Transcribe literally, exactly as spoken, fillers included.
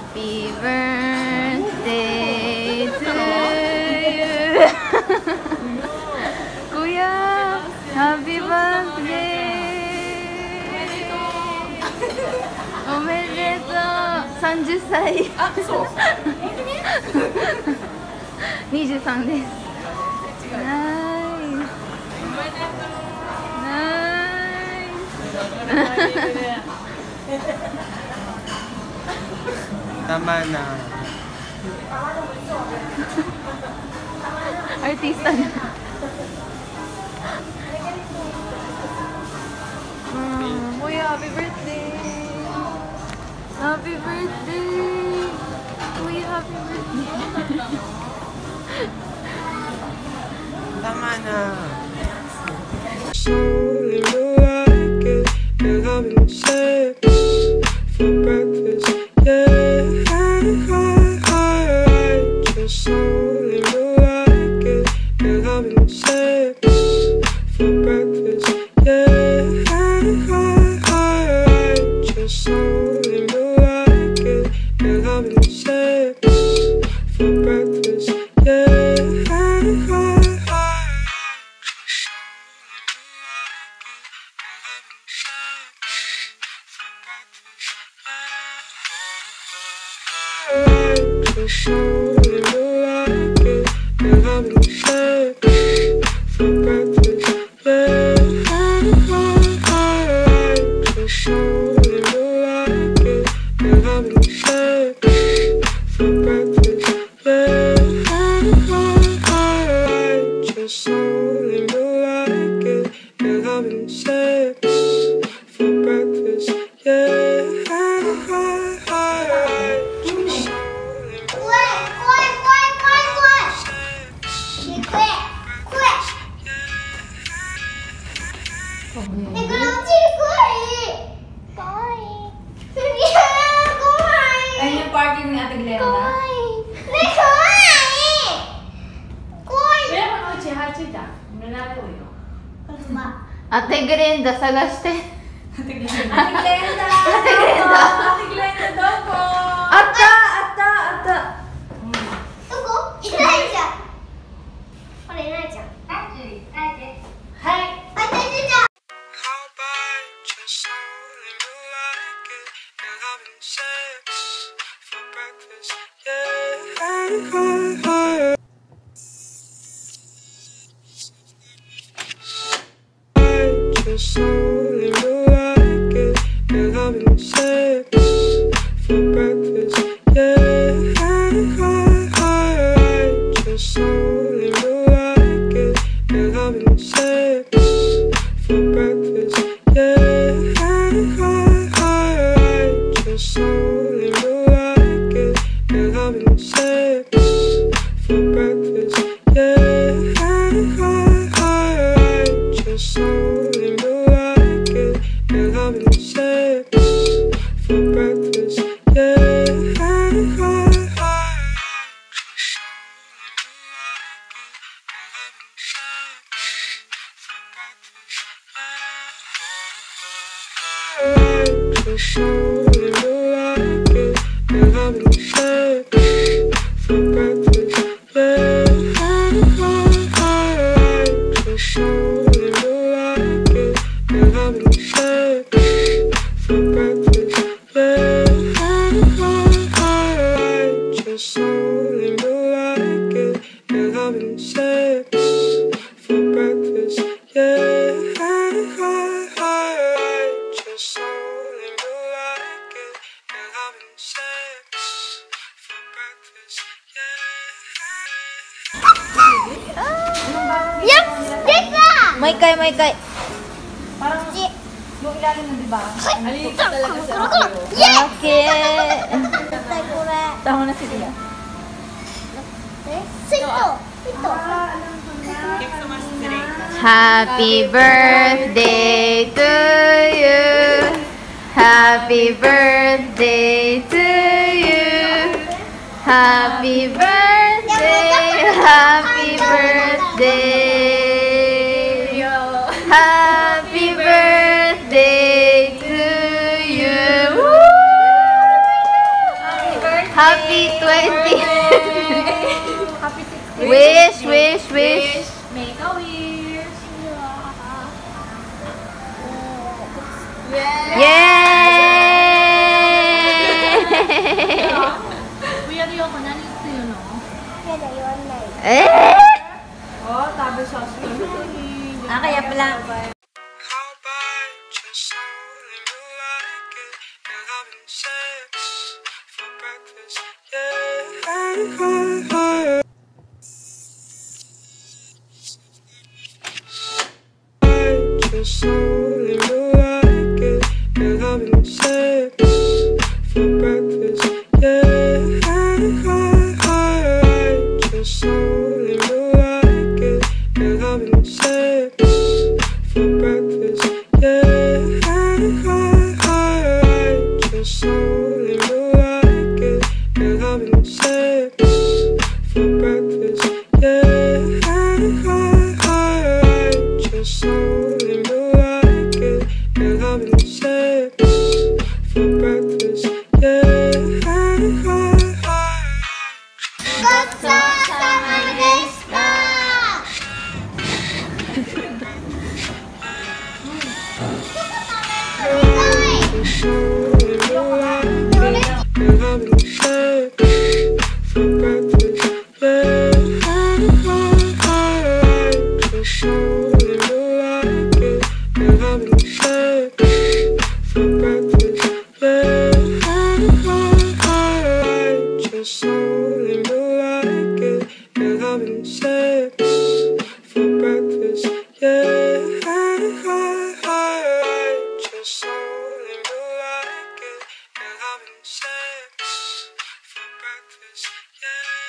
Happy birthday to you. Kuya, happy birthday. おめでとう。さんじゅっさい。あ、そう。にじゅうさんです。ナイス。ナイス。 Tama na. Artista na. Mm, Kuya, happy birthday! Happy birthday! Kuya, happy birthday! Tama na. So you like it, you're having sex for breakfast, yeah. Just so you like it, you're having sex for breakfast, yeah. Just so you like it, you're having sex for breakfast, yeah. Just so you like it, you're having sex for breakfast, yeah. Just so you like it, you're having sex for breakfast, yeah. Just so you like it, you're having sex for breakfast, yeah. Ayun yung parking ni Ate Glenda. Ate Glenda, 探して。Ate Glenda! Ate Glenda! Ate Glenda, どこ？あったあったあった。 どこ？いないじゃん。これいないじゃん。はい。はい。あ、出てた。 How about just so you like it, you're having sex for breakfast, yeah. Just so you like it, you're having sex for breakfast, yeah. Just so you like it, you're having sex for breakfast, yeah. Just so you like it, you're having sex for breakfast, yeah. Just so you like it, you're having sex for breakfast, yeah. Just so you like it, you're having sex for breakfast, yeah. Just so you like it, you're having sex for breakfast, yeah. Just so you like it, you're having sex for breakfast, yeah. Just so you like it, you're having sex for breakfast, yeah. Yup! Dito! May kay, may kay. Parang yung ilalim mo, diba? Alito talaga sa audio. Yes! Okay. Tatay ko na. Tama na sila. Sito! Sito! Happy birthday to you. Happy birthday to you. Happy birthday. Happy birthday. Happy birthday to you. Woo! Happy birthday. Happy twentieth. Happy sixteenth. Wish, wish, wish. Make a wish. Yay! Kuya Ryoko, nani gusto yun, no? Eh! Oh, tabi siya. Ah, kaya pala. How about just something you like it? You're having sex for breakfast. Yeah. Just something you like it. You're having sex for breakfast. Yeah. Just something you like it. You're having sex for breakfast. Yeah. Just something you like it. You're having sex for breakfast. Yeah. Just something you like it. You're having sex for breakfast. Yeah. Just something you like it. You're having sex for breakfast. Yeah. Just something you like it. You're having sex for breakfast. Yeah. Just something you like it. You're having sex for breakfast. Yeah. Just something you like it. You're having sex for breakfast. Yeah.